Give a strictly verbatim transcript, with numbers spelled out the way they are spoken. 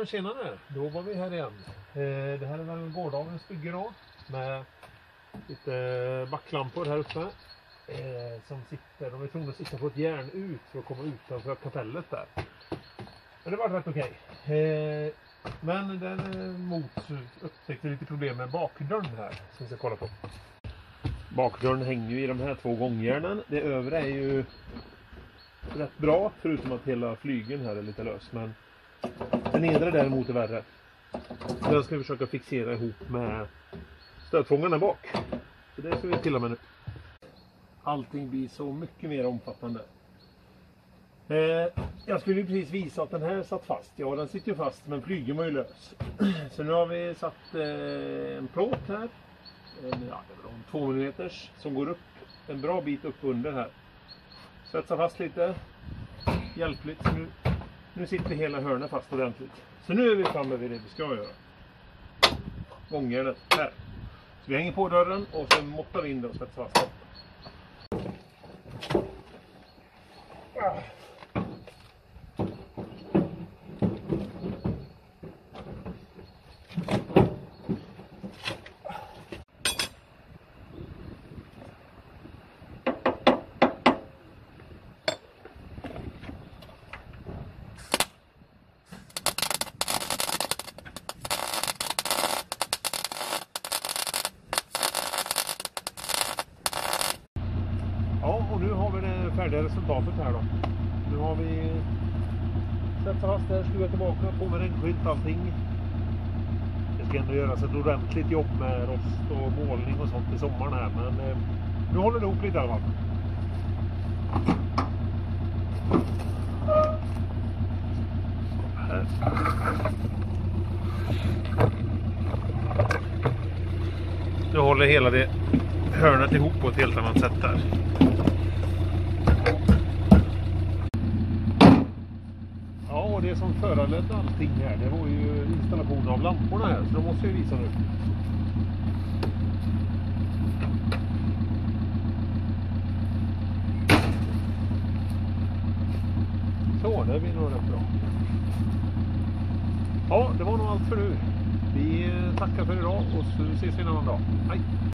men tjenare, då var vi här igen. Eh, det här är väl gårdagens bygge då, med lite backlampor här uppe. Eh, som sitter, de är tvungna att sitta på ett järn ut för att komma utanför kapellet där. Men det var rätt okej. Eh, men däremot upptäckte lite problem med bakdörren här, som vi ska kolla på. Bakdörren hänger ju i de här två gångjärnen. Det övre är ju rätt bra, förutom att hela flygeln här är lite lös. Men den nedre däremot är värre. Den ska vi försöka fixera ihop med stötfångarna bak. Så det ska vi pilla med nu. Allting blir så mycket mer omfattande. Eh, jag skulle ju precis visa att den här satt fast. Ja, den sitter ju fast, men flygeln var ju lös. Så nu har vi satt eh, en plåt här. En, ja, det är en två millimeters som går upp en bra bit upp under här. Svetsa fast lite. Hjälpligt. Så nu, nu sitter hela hörnet fast ordentligt. Så nu är vi framme vid det vi ska göra. Gångjärnet här. Så vi hänger på dörren och sen måttar vi in den och svetsar fast den. Ah. Ja, och nu har vi det färdiga resultatet här då. Nu har vi sett fast där, skruvat tillbaka, på med regnskylt allting. Det ska ändå göras ett ordentligt jobb med rost och målning och sånt i sommaren här, men eh, nu håller det ihop lite i alla fall. Här. Nu håller hela det hörnet ihop på ett helt annat sätt där. Ja, och det som föranledde allting här, det var ju installationen av lamporna här, så de måste jag visa nu. Så, det blir nog rätt bra. Ja, det var nog allt för nu. Vi tackar för idag och så ses vi en annan dag. Hej!